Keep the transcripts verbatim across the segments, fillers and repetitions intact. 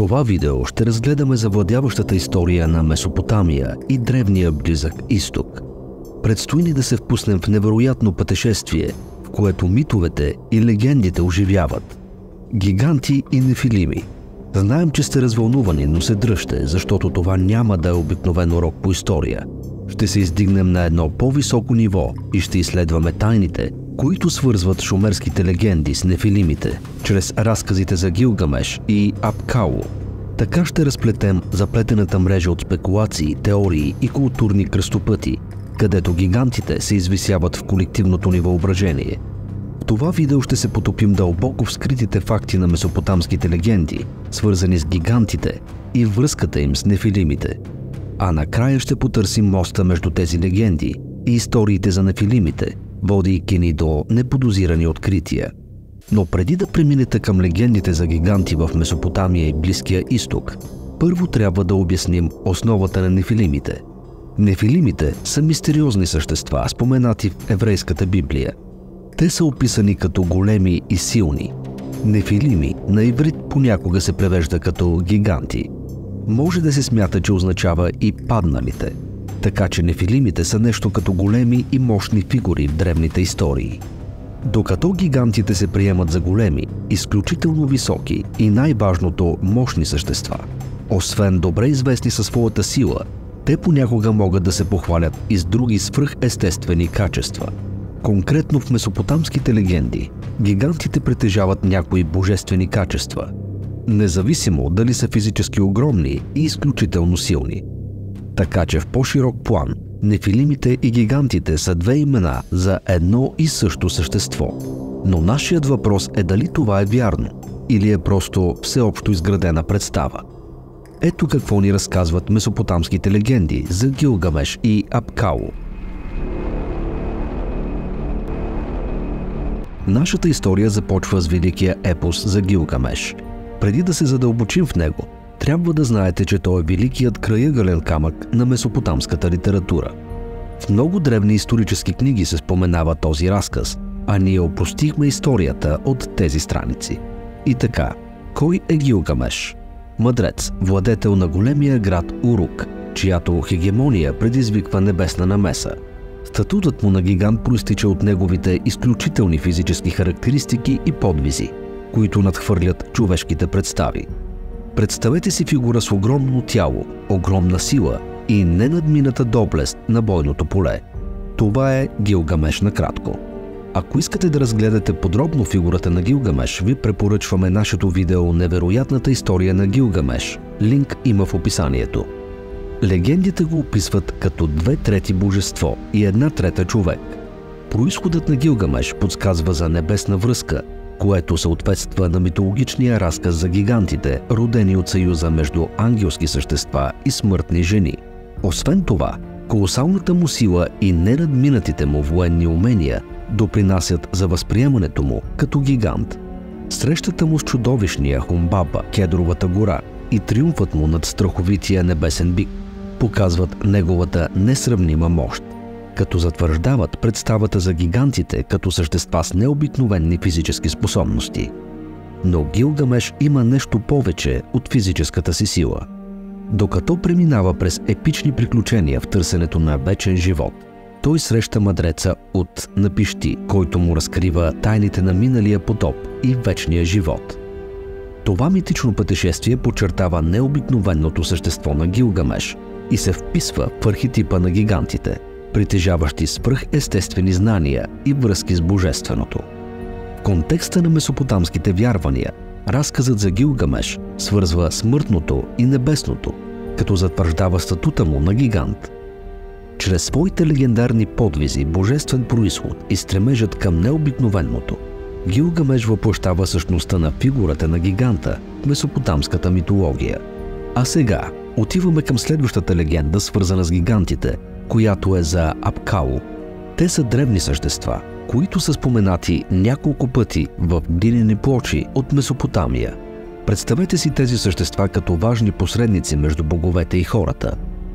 това видео ще разгледаме завладяващата история на Месопотамия и древния Близък изток. Предстои ни да се впуснем в невероятно пътешествие, в което митовете и легендите оживяват. Гиганти и нефилими. Знаем, че сте развълнувани, но се дръжте, защото това няма да е обикновен урок по история. Ще се издигнем на едно по-високо ниво и ще изследваме тайните, които свързват шумерските легенди с нефилимите, чрез разказите за Гилгамеш и Апкало. Така ще разплетем заплетената мрежа от спекулации, теории и културни кръстопъти, където гигантите се извисяват в колективното ни въображение. В това видео ще се потопим дълбоко в скритите факти на месопотамските легенди, свързани с гигантите и връзката им с нефилимите. А накрая ще потърсим моста между тези легенди и историите за нефилимите, водейки ни до неподозирани открития. Но преди да преминете към легендите за гиганти в Месопотамия и Близкия изток, първо трябва да обясним основата на нефилимите. Нефилимите са мистериозни същества, споменати в еврейската Библия. Те са описани като големи и силни. Нефилими на иврит понякога се превежда като гиганти. Може да се смята, че означава и падналите. Така че нефилимите са нещо като големи и мощни фигури в древните истории. Докато гигантите се приемат за големи, изключително високи и най-важното мощни същества, освен добре известни със своята сила, те понякога могат да се похвалят и с други свръхестествени качества. Конкретно в месопотамските легенди, гигантите притежават някои божествени качества, независимо дали са физически огромни и изключително силни. Така че в по-широк план, нефилимите и гигантите са две имена за едно и също същество. Но нашият въпрос е дали това е вярно или е просто всеобщо изградена представа. Ето какво ни разказват месопотамските легенди за Гилгамеш и Апкало. Нашата история започва с великия епос за Гилгамеш. Преди да се задълбочим в него, трябва да знаете, че той е великият крайъгълен камък на месопотамската литература. В много древни исторически книги се споменава този разказ, а ние опростихме историята от тези страници. И така, кой е Гилгамеш? Мъдрец, владетел на големия град Урук, чиято хегемония предизвиква небесна намеса. Статутът му на гигант проистича от неговите изключителни физически характеристики и подвизи, които надхвърлят човешките представи. Представете си фигура с огромно тяло, огромна сила и ненадмината доблест на бойното поле. Това е Гилгамеш накратко. Ако искате да разгледате подробно фигурата на Гилгамеш, ви препоръчваме нашето видео "Невероятната история на Гилгамеш". Линк има в описанието. Легендите го описват като две трети божество и една трета човек. Произходът на Гилгамеш подсказва за небесна връзка, което съответства на митологичния разказ за гигантите, родени от съюза между ангелски същества и смъртни жени. Освен това, колосалната му сила и ненадминатите му военни умения допринасят за възприемането му като гигант. Срещата му с чудовищния Хумбаба, Кедровата гора и триумфът му над страховития небесен бик показват неговата несравнима мощ, като затвърждават представата за гигантите като същества с необикновени физически способности. Но Гилгамеш има нещо повече от физическата си сила. Докато преминава през епични приключения в търсенето на вечен живот, той среща мъдреца от Напишти, който му разкрива тайните на миналия потоп и вечния живот. Това митично пътешествие подчертава необикновеното същество на Гилгамеш и се вписва в архетипа на гигантите, притежаващи свръхестествени знания и връзки с божественото. В контекста на месопотамските вярвания, разказът за Гилгамеш свързва смъртното и небесното, като затвърждава статута му на гигант. Чрез своите легендарни подвизи, божествен произход и стремежът към необикновеното, Гилгамеш въплъщава същността на фигурата на гиганта в месопотамската митология. А сега отиваме към следващата легенда, свързана с гигантите, която е за Апкало. Те са древни същества, които са споменати няколко пъти в глинени плочи от Месопотамия. Представете си тези същества като важни посредници между боговете и хората.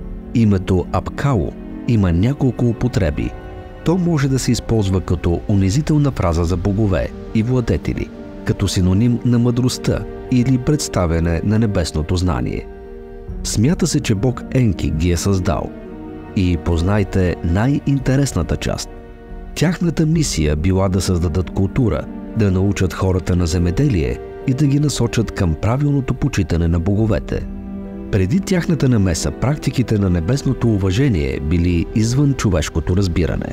Името Апкало има няколко употреби. То може да се използва като унизителна фраза за богове и владетели, като синоним на мъдростта или представяне на небесното знание. Смята се, че бог Енки ги е създал. И познайте най-интересната част. Тяхната мисия била да създадат култура, да научат хората на земеделие и да ги насочат към правилното почитане на боговете. Преди тяхната намеса практиките на небесното уважение били извън човешкото разбиране.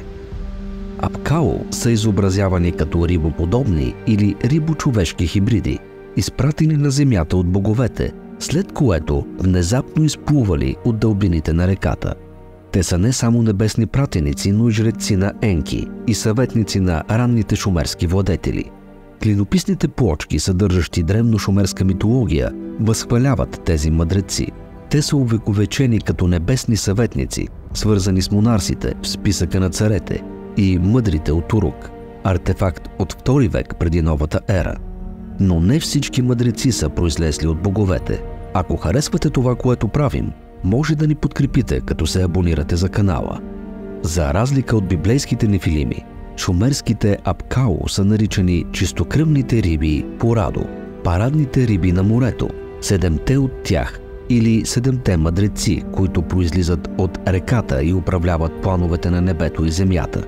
Апкао са изобразявани като рибоподобни или рибочовешки хибриди, изпратени на земята от боговете, след което внезапно изплували от дълбините на реката. Те са не само небесни пратеници, но и жреци на Енки и съветници на ранните шумерски владетели. Клинописните плочки, съдържащи древно шумерска митология, възхваляват тези мъдреци. Те са увековечени като небесни съветници, свързани с монарсите в списъка на царете и мъдрите от Урук, артефакт от втори век преди новата ера. Но не всички мъдреци са произлезли от боговете. Ако харесвате това, което правим, може да ни подкрепите, като се абонирате за канала. За разлика от библейските нефилими, шумерските Апкао са наричани чистокръвните риби Порадо, парадните риби на морето, седемте от тях или седемте мъдреци, които произлизат от реката и управляват плановете на небето и земята.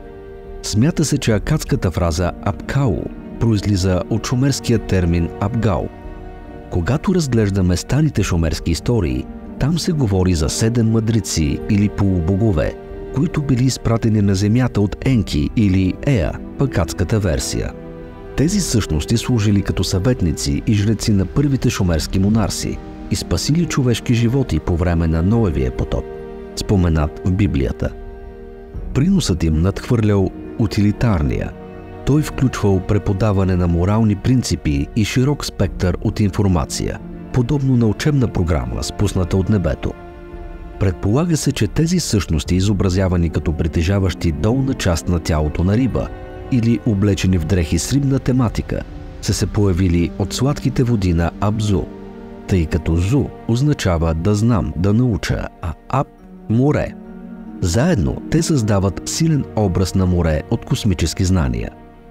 Смята се, че акадската фраза Апкао произлиза от шумерския термин Апгао. Когато разглеждаме старите шумерски истории, там се говори за седем мъдреци или полубогове, които били изпратени на земята от Енки или Еа, в акадската версия. Тези същности служили като съветници и жреци на първите шумерски монарси и спасили човешки животи по време на Ноевия потоп, споменат в Библията. Приносът им надхвърлял утилитарния. Той включвал преподаване на морални принципи и широк спектър от информация, подобно на учебна програма, спусната от небето. Предполага се, че тези същности, изобразявани като притежаващи долна част на тялото на риба или облечени в дрехи с рибна тематика, са се появили от сладките води на Абзу, тъй като Зу означава да знам, да науча, а Аб – море. Заедно те създават силен образ на море от космически знания.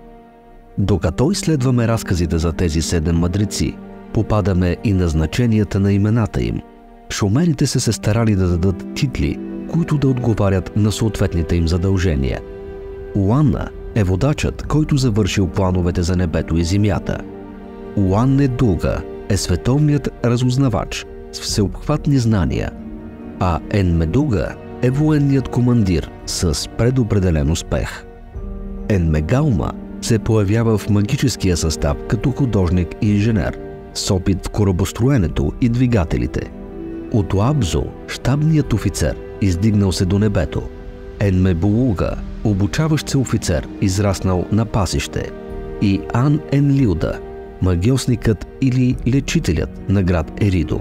Докато изследваме разказите за тези седем мъдреци, попадаме и на значенията на имената им. Шумерите са се старали да дадат титли, които да отговарят на съответните им задължения. Уанна е водачът, който завършил плановете за небето и земята. Уаннедуга е световният разузнавач с всеобхватни знания, а Енмедуга е военният командир с предопределен успех. Енмегалма се появява в магическия състав като художник и инженер, с опит в корабостроенето и двигателите. Утоабзо – щабният офицер, издигнал се до небето. Енмебулуга – обучаващ се офицер, израснал на пасище. И Ан Енлилда – магиосникът или лечителят на град Еридо.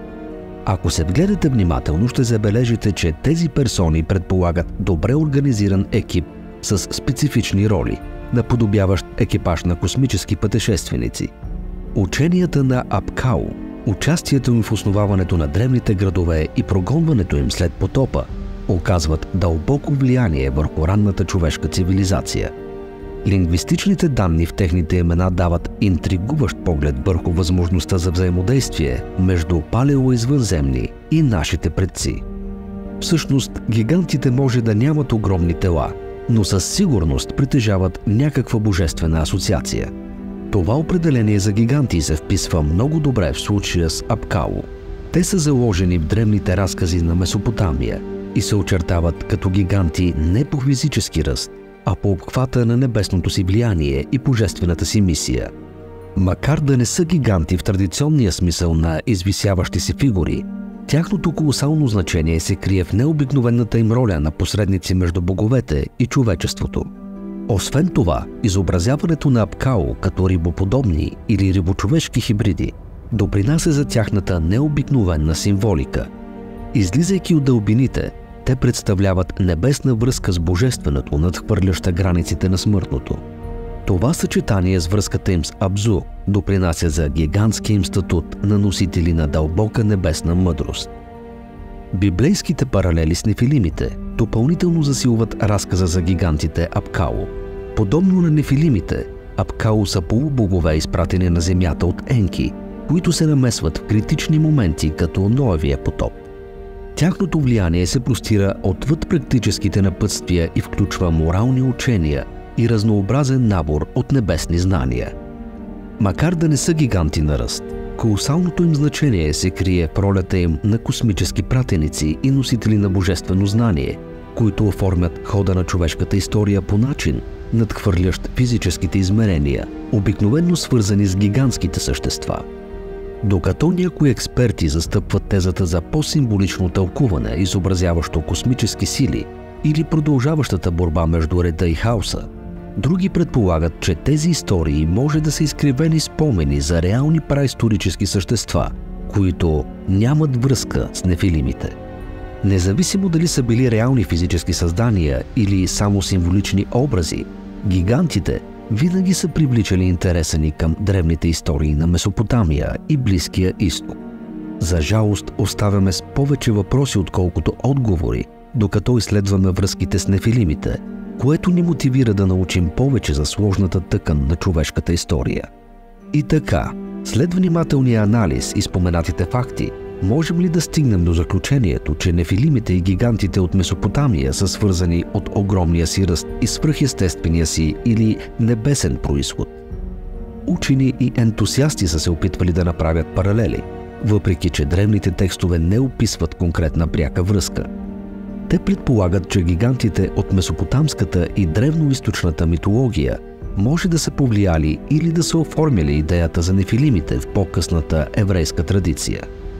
Ако се вгледате внимателно, ще забележите, че тези персони предполагат добре организиран екип с специфични роли, наподобяващ екипаж на космически пътешественици. Ученията на Апкао, участието им в основаването на древните градове и прогонването им след потопа оказват дълбоко влияние върху ранната човешка цивилизация. Лингвистичните данни в техните имена дават интригуващ поглед върху възможността за взаимодействие между палеоизвънземни и нашите предци. Всъщност, гигантите може да нямат огромни тела, но със сигурност притежават някаква божествена асоциация. Това определение за гиганти се вписва много добре в случая с Апкао. Те са заложени в древните разкази на Месопотамия и се очертават като гиганти не по физически ръст, а по обхвата на небесното си влияние и божествената си мисия. Макар да не са гиганти в традиционния смисъл на извисяващи се фигури, тяхното колосално значение се крие в необикновената им роля на посредници между боговете и човечеството. Освен това, изобразяването на Апкао като рибоподобни или рибочовешки хибриди допринася за тяхната необикновена символика. Излизайки от дълбините, те представляват небесна връзка с божественото, надхвърляща границите на смъртното. Това съчетание с връзката им с Абзу допринася за гигантския им статут на носители на дълбока небесна мъдрост. Библейските паралели с нефилимите допълнително засилват разказа за гигантите Апкао. Подобно на нефилимите, Апкао са полубогове, изпратени на земята от Енки които се намесват в критични моменти, като Ноевия потоп. Тяхното влияние се простира отвъд практическите напътствия и включва морални учения и разнообразен набор от небесни знания. Макар да не са гиганти на ръст, колосалното им значение се крие в ролята им на космически пратеници и носители на божествено знание, които оформят хода на човешката история по начин, надхвърлящ физическите измерения, обикновено свързани с гигантските същества. Докато някои експерти застъпват тезата за по-символично тълкуване, изобразяващо космически сили или продължаващата борба между реда и хаоса, други предполагат, че тези истории може да са изкривени спомени за реални праисторически същества, които нямат връзка с нефилимите. Независимо дали са били реални физически създания или само символични образи, гигантите винаги са привличали интереса ни към древните истории на Месопотамия и Близкия изток. За жалост оставяме с повече въпроси, отколкото отговори, докато изследваме връзките с нефилимите, което ни мотивира да научим повече за сложната тъкан на човешката история. И така, след внимателния анализ и споменатите факти, можем ли да стигнем до заключението, че нефилимите и гигантите от Месопотамия са свързани от огромния си ръст и свръхестествения си или небесен произход? Учени и ентусиасти са се опитвали да направят паралели, въпреки че древните текстове не описват конкретна пряка връзка. Те предполагат, че гигантите от месопотамската и древноизточната митология може да са повлияли или да са оформили идеята за нефилимите в по-късната еврейска традиция.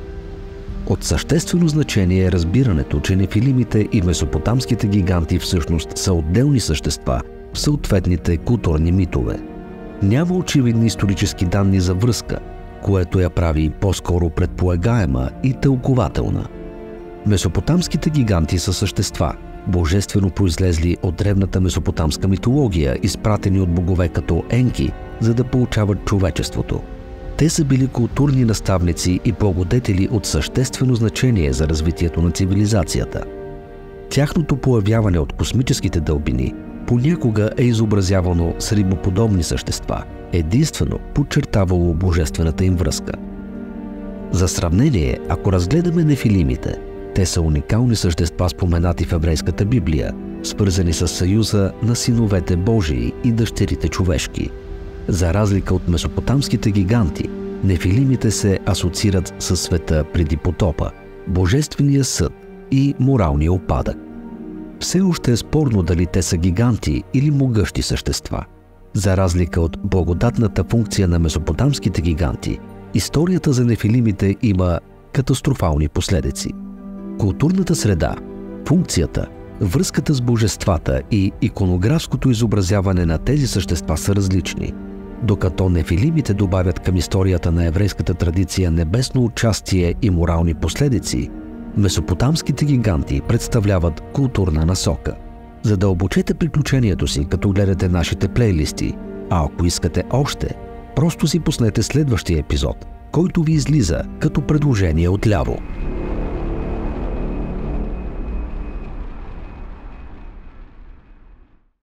От съществено значение е разбирането, че нефилимите и месопотамските гиганти всъщност са отделни същества в съответните културни митове. Няма очевидни исторически данни за връзка, което я прави по-скоро предполагаема и тълкователна. Месопотамските гиганти са същества, божествено произлезли от древната месопотамска митология, изпратени от богове като Енки, за да получават човечеството. Те са били културни наставници и благодетели от съществено значение за развитието на цивилизацията. Тяхното появяване от космическите дълбини понякога е изобразявано с рибоподобни същества, единствено подчертавало божествената им връзка. За сравнение, ако разгледаме нефилимите, те са уникални същества, споменати в еврейската Библия, свързани с съюза на синовете Божии и дъщерите човешки. За разлика от месопотамските гиганти, нефилимите се асоциират със света преди потопа, божествения съд и моралния упадък. Все още е спорно дали те са гиганти или могъщи същества. За разлика от благодатната функция на месопотамските гиганти, историята за нефилимите има катастрофални последици. Културната среда, функцията, връзката с божествата и иконографското изобразяване на тези същества са различни. Докато нефилимите добавят към историята на еврейската традиция небесно участие и морални последици, месопотамските гиганти представляват културна насока. Задълбочете приключението си, като гледате нашите плейлисти, а ако искате още, просто си пуснете следващия епизод, който ви излиза като предложение отляво.